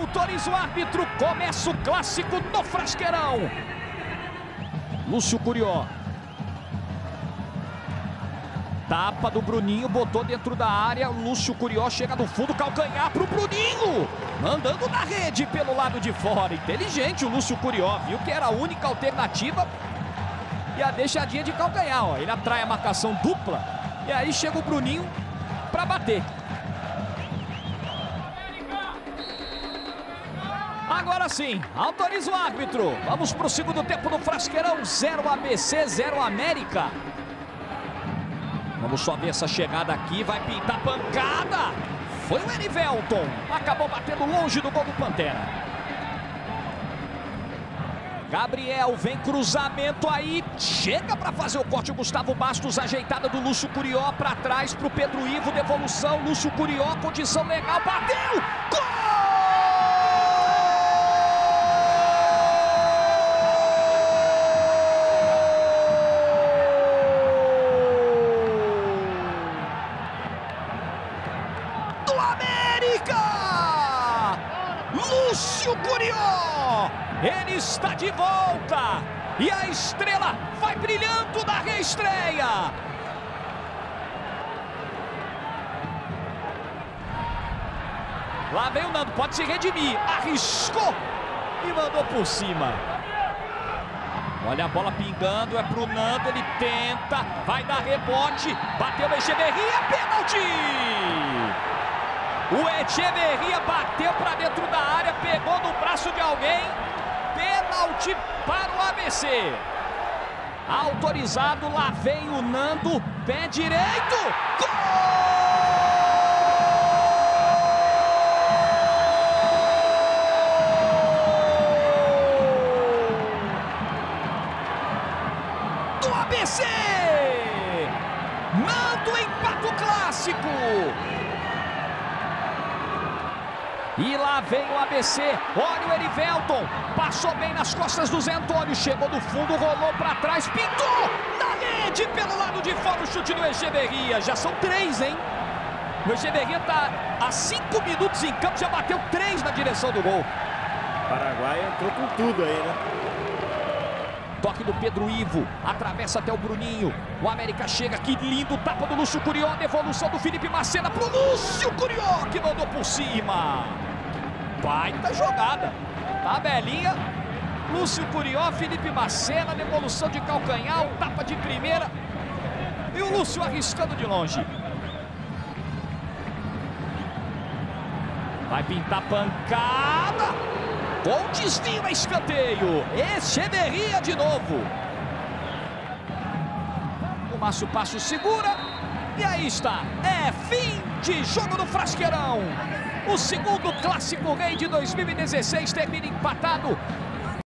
Autoriza o árbitro, começa o clássico no Frasqueirão. Lúcio Curió. Tapa do Bruninho, botou dentro da área. Lúcio Curió chega no fundo, calcanhar pro Bruninho. Mandando na rede pelo lado de fora. Inteligente o Lúcio Curió, viu que era a única alternativa. E a deixadinha de calcanhar, ó. Ele atrai a marcação dupla. E aí chega o Bruninho para bater. Agora sim, autoriza o árbitro. Vamos para o segundo tempo do Frasqueirão. 0 ABC, 0 América. Vamos só ver essa chegada aqui. Vai pintar pancada. Foi o Erivelton. Acabou batendo longe do gol do Pantera. Gabriel, vem cruzamento aí. Chega para fazer o corte o Gustavo Bastos. Ajeitada do Lúcio Curió para trás para o Pedro Ivo. Devolução, Lúcio Curió, condição legal. Bateu! Gol! América! Lúcio Curió! Ele está de volta! E a estrela vai brilhando na reestreia! Lá vem o Nando, pode se redimir. Arriscou e mandou por cima. Olha a bola pingando, é pro Nando, ele tenta, vai dar rebote, bateu o Echeverria, pênalti! O Echeverria bateu para dentro da área, pegou no braço de alguém. Pênalti para o ABC. Autorizado, lá vem o Nando, pé direito. Gol! Do ABC! Nando empata o clássico. E lá vem o ABC, olha o Erivelton, passou bem nas costas do Zé Antônio, chegou no fundo, rolou para trás, pintou na rede pelo lado de fora o chute do Echeverria. Já são 3, hein? O Echeverria está há 5 minutos em campo, já bateu 3 na direção do gol. O Paraguai entrou com tudo aí, né? Toque do Pedro Ivo, atravessa até o Bruninho. O América chega, que lindo, tapa do Lúcio Curió, devolução do Felipe Macena pro Lúcio Curió, que mandou por cima. Baita jogada, tabelinha, Lúcio Curió, Felipe Macena, devolução de calcanhar, o tapa de primeira. E o Lúcio arriscando de longe. Vai pintar pancada. Com desvio, escanteio. Echeverria de novo. O Márcio Passo segura. E aí está. É fim de jogo no Frasqueirão. O segundo clássico rei de 2016 termina empatado